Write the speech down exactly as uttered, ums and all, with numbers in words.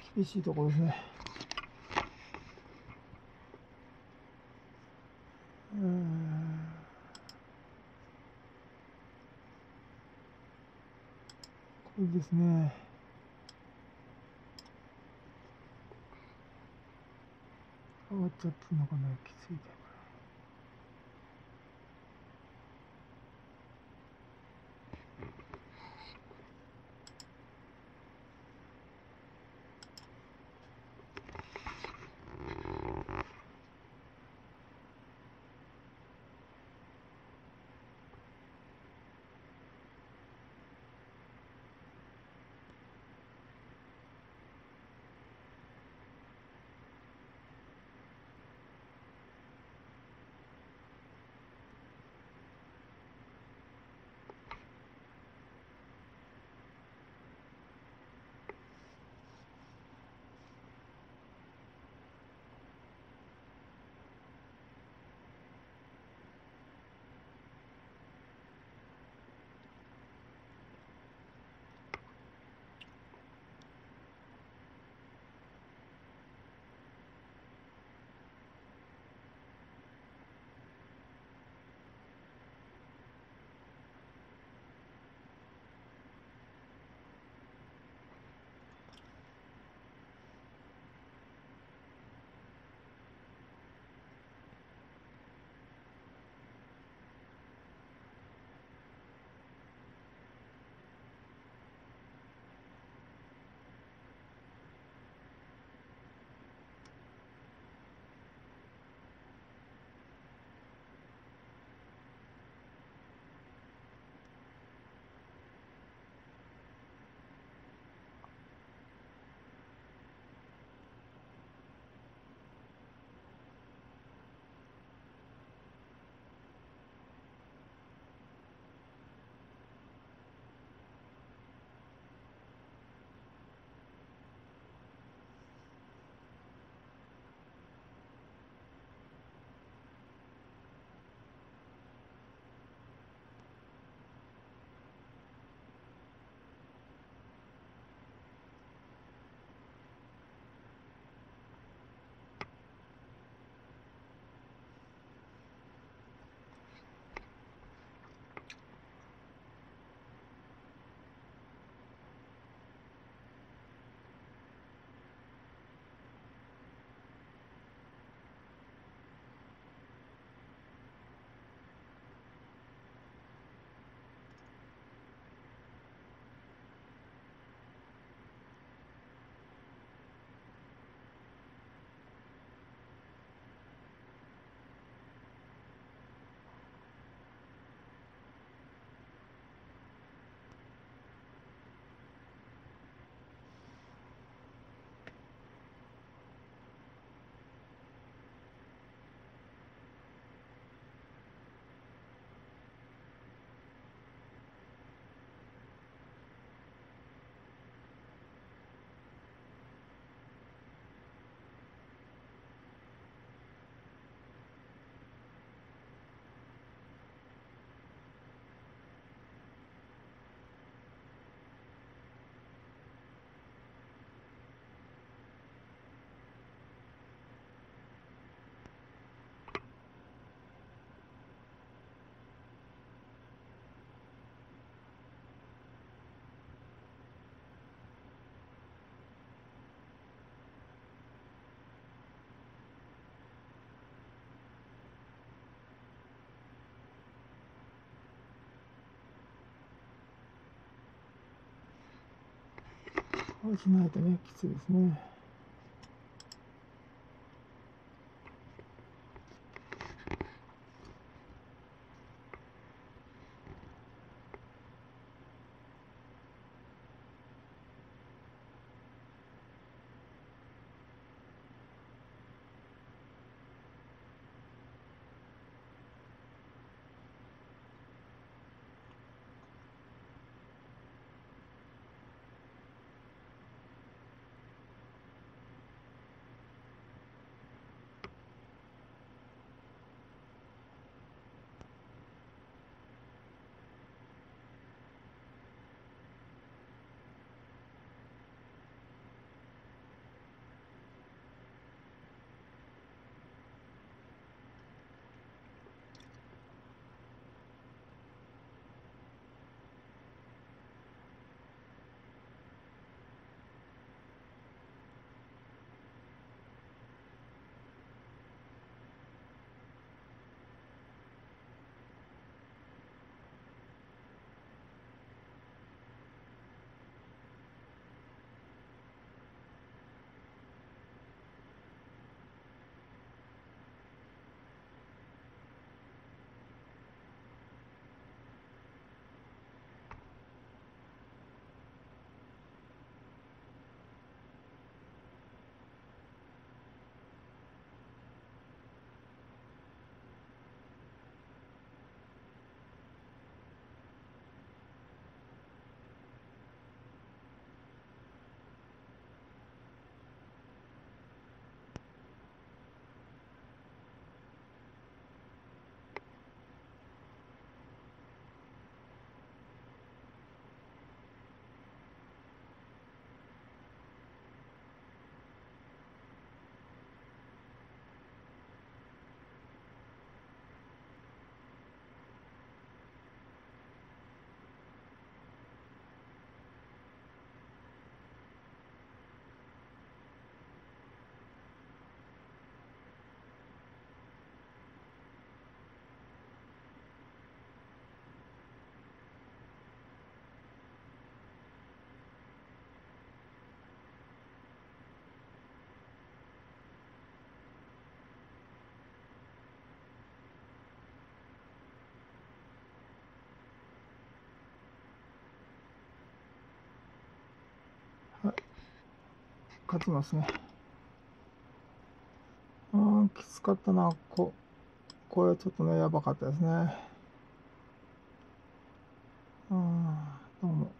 厳しいところですね。うーん、これですね。変わっちゃってるのかな、きついで。こうしないとね、きついですね。 勝ちますね。うん、きつかったな。こ、これちょっとね、やばかったですね。うん、どうも。